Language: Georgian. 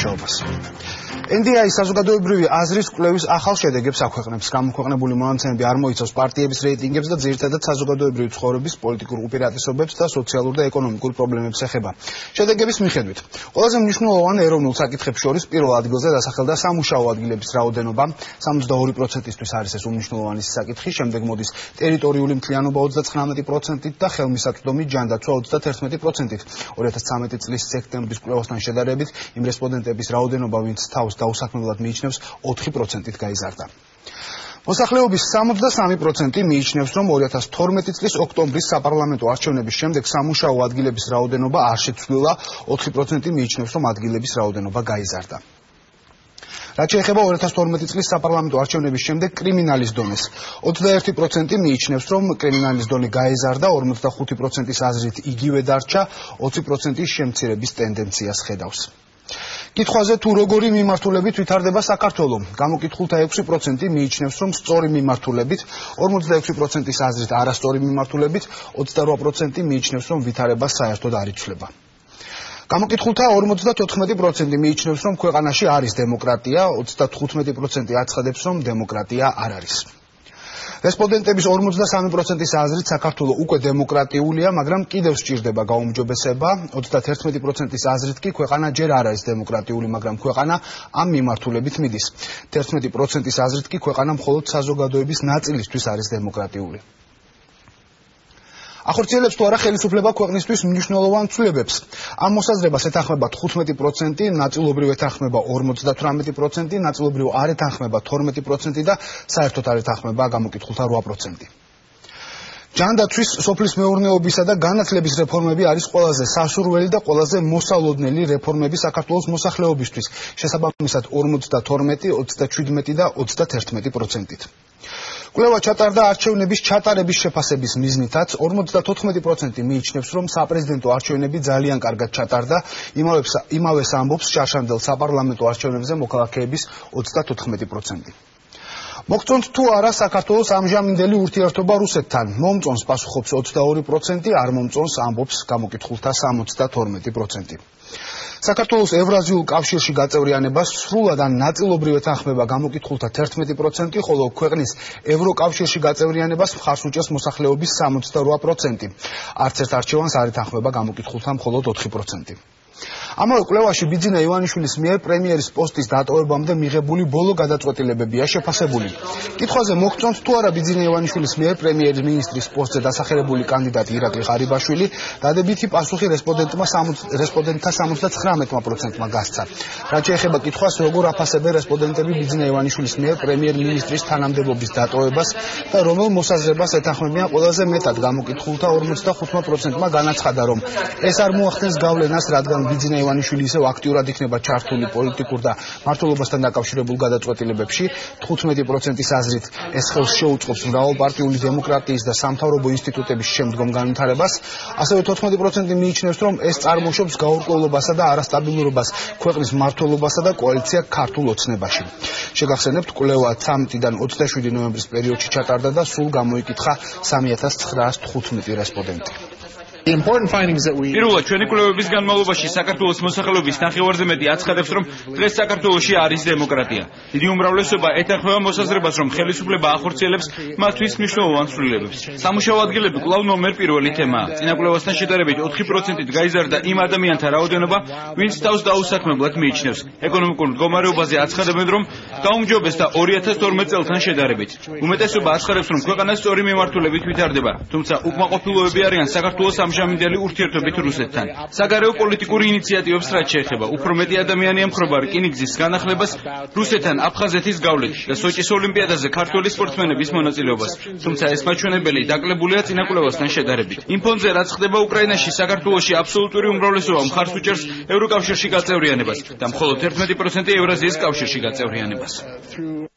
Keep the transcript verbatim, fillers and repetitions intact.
მუშაობას. ენ დი აი საზოგადოებრივი აზრის კვლევის ახალ შედეგებს აქვეყნებს. გამოქვეყნებული მონაცემები არ მოიცავს პარტიების რეიტინგებს და ძირითადად საზოგადოებრივი ცხოვრების პოლიტიკურ უპირატესობებს და სოციალურ და ეკონომიკურ პრობლემებს ეხება. შედეგების მიხედვით, ყველაზე მნიშვნელოვან ეროვნულ საკითხებს შორის პირველ ადგილზე დასახელდა სამუშაო ადგილების რაოდენობა, სამოცდაორი პროცენტისთვის არის ეს უმნიშვნელოვანესი საკითხი, შემდეგ მოდის ტერიტორიული მთლიანობა ოცდათხრამეტი პროცენტით და ხელმისაწვდომი ჯანდაცვა ოცდათერთმეტი პროცენტით. ორი ათას ცხრამეტი წლის სექტემბრის კვლევასთან შედარებით იმ რესპონდენტების რაოდენობა, ვინც თავს დაუსაქმებლად მიიჩნევს, ოთხი პროცენტით გაიზარდა. მოსახლეობის სამოცდასამი პროცენტი მიიჩნევს, რომ ორი ათას თორმეტი წლის ოქტომბრის საპარლამენტო არჩევნების შემდეგ სამუშაო ადგილების რაოდენობა არ შეცვლილა, ოთხი პროცენტი მიიჩნევს, რომ ადგილების რაოდენობა გაიზარდა. რაც შეეხება ორი ათას თორმეტი წლის საპარლამენტო არჩევნების შემდეგ კრიმინალის დონეს, ოცდაერთი პროცენტი მიიჩნევს, რომ კრიმინალის დონე გაიზარდა, ორმოცდახუთი პროცენტის აზრით იგივე დარჩა, ოცი პროცენტის შემცირების ტენდენციას ხედავს. კითხვაზე თუ როგორი მიმართულებით ვითარდება საქართველო, გამოკითხულთა ექვსი პროცენტი მიიჩნევს, რომ სწორი მიმართულებით, ორმოცდაექვსი პროცენტის აზრით არასწორი მიმართულებით, ოცდარვა პროცენტი მიიჩნევს, რომ ვითარება საერთოდ არ იცვლება. გამოკითხულთა ორმოცდათოთხმეტი პროცენტი მიიჩნევს, რომ ქვეყანაში არის დემოკრატია, ოცდათხუთმეტი პროცენტი აცხადებს, რომ დემოკრატია არ არის. რესპონდენტების ორმოცდასამი პროცენტის აზრით საქართველო უკვე დემოკრატიულია, მაგრამ კიდევ სჭირდება გაუმჯობესება, ოცდათერთმეტი პროცენტის აზრით კი ქვეყანა ჯერ არ არის დემოკრატიული, მაგრამ ქვეყანა ამ მიმართულებით მიდის. თერთმეტი პროცენტის აზრით კი ქვეყანა მხოლოდ საზოგადოების ნაწილისთვის არის დემოკრატიული. ახორციელებს თუ არა ხელისუფლება ქვეყნისთვის მნიშვნელოვან ცვლილებებს. ამ მოსაზრებას ეთანხმება თხუთმეტი პროცენტი, ნაწილობრივ ეთანხმება ორმოცდათვრამეტი პროცენტი, ნაწილობრივ არ ეთანხმება თორმეტი პროცენტი და საერთოდ არ ეთანხმება გამოკითხულთა რვა პროცენტი. ჯანდაცვის, სოფლის მეურნეობისა და განათლების რეფორმები არის ყველაზე სასურველი და ყველაზე მოსალოდნელი რეფორმები საქართველოს მოსახლეობისთვის, შესაბამისად ორმოცდათორმეტი, ოცდაჩვიდმეტი და ოცდათერთმეტი პროცენტით. კვლევა ჩატარდა არჩევნების ჩატარების შეფასების მიზნითაც, ორმოცდათოთხმეტი პროცენტი მიიჩნევს, რომ საპრეზიდენტო არჩევნები ძალიან კარგად ჩატარდა, იმავეს ამბობს შარშანდელ საპარლამენტო არჩევნებზე მოქალაქეების ოცდათოთხმეტი პროცენტი. მოგწონთ თუ არა საქართველოს ამჟამინდელი ურთიერთობა რუსეთთან? მომწონს პასუხობს ოცდაორი პროცენტი, არ მომწონს ამბობს გამოკითხულთა სამოცდათორმეტი პროცენტი. საქართველოს ევრაზიულ კავშირში გაწევრიანებას სრულად ან ნაწილობრივ ეთანხმება გამოკითხულთა თერთმეტი პროცენტი, ხოლო ქვეყნის ევროკავშირში გაწევრიანებას მხარს უჭერს მოსახლეობის სამოცდარვა პროცენტი. არც ერთ არჩევანს არ ეთანხმება გამოკითხულთა მხოლოდ ოთხი პროცენტი. ამავე კვლევაში ბიძინა ივანიშვილის მიერ პრემიერის პოსტის დატოვებამდე მიღებული ბოლო გადაწყვეტილებებია შეფასებული. კითხვაზე მოგწონთ თუ არა ბიძინა ივანიშვილის მიერ პრემიერის მინისტრის პოსტზე დასახელებული კანდიდატი ირაკლი ღარიბაშვილი, დადებითი პასუხი რესპონდენტთა სამოცდათხრამეტმა პროცენტმა გასცა. რაც შეეხება კითხვას, როგორ აფასებენ რესპონდენტები ბიძინა ივანიშვილის მიერ პრემიერ-მინისტრის თანამდებობის დატოვებას და რომელ მოსაზრებას ეთანხმებიან ყველაზე მეტად, გამოკითხულთა ორმოცდახუთმა პროცენტმა განაცხადა, რომ ეს არ მოახდენს გავლენას, რადგან ბიძინა ივანიშვილი ისევ აქტიურად იქნება ჩართული პოლიტიკურ და მმართველობასთან დაკავშირებულ გადაწყვეტილებებში, თხუთმეტი პროცენტის აზრით ეს ხელს შეუწყობს მრავალპარტიული დემოკრატიის და სამთავრობო ინსტიტუტების შემდგომ განვითარებას, ასევე თოთხმეტი პროცენტი მიიჩნევს, რომ ეს წარმოშობს გაურკვევლობასა და არასტაბილურობას ქვეყნის მმართველობასა და კოალიცია ქართულ ოცნებაში. შეგახსენებთ, კვლევა ცხრამეტიდან ოცდაშვიდი ნოემბრის პერიოდში ჩატარდა და სულ გამოიკითხა სამი ათას ცხრაას თხუთმეტი რესპონდენტი. პირველად ჩვენი კვლევების განმავლობაში საქართველოს მოსახლეობის ნახევარზე მეტი აცხადებს, რომ დღეს საქართველოში არის დემოკრატია. დიდი უმრავლესობა ეთანხმება მოსაზრებას, რომ ხელისუფლება ახორციელებს მათთვის მნიშვნელოვან ცვლილებებს. სამუშაო ადგილები კვლავ ნომერ პირველი თემაა. წინა კვლევასთან შედარებით ოთხი პროცენტით გაიზარდა იმ ადამიანთა რაოდენობა, ვინც თავს დაუსაქმებლად მიიჩნევს. ეკონომიკურ მდგომარეობაზე აცხადებენ, რომ გაუმჯობესდა ორი ათას თორმეტ წელთან შედარებით. უმეტესობა აცხადებს, რომ ქვეყანა სწორი მიმართულებით ვითარდება, თუმცა უკმაყოფილოები არიან საქართველოს ამჟამინდელი ურთიერთობით რუსეთთან. საგარეო პოლიტიკური ინიციატივებს რაც შეეხება, უფრო მეტი ადამიანი ემხრობა რკინიგზის განახლებას რუსეთთან აფხაზეთის გავლით და სოჭის ოლიმპიადაზე ქართველი სპორტსმენების მონაწილეობას. თუმცა ეს მაჩვენებელი დაკლებულია წინა კვლევასთან შედარებით. იმ ფონზე რაც ხდება უკრაინაში, საქართველოში აბსოლუტური უმრავლესობა მხარს უჭერს ევროკავშირში გაწევრიანებას და მხოლოდ თერთმეტი პროცენტი ევრაზიის კავშირში გაწევრიანებას.